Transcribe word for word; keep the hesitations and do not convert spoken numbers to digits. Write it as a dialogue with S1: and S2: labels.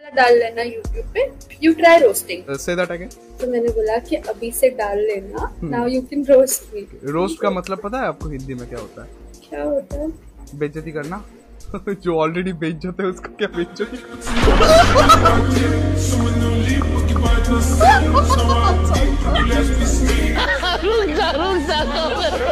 S1: डाल लेना यूट्यूब पे, you try roasting.
S2: Say that again.
S1: तो मैंने बोला कि अभी से डाल लेना, now you can roast me.
S2: Roast का मतलब पता है आपको हिंदी में क्या होता है?
S1: क्या होता है?
S2: बेइज्जती करना। जो ऑलरेडी बेइज्जत है उसका क्या बेइज्जती? रुक जा रुक जा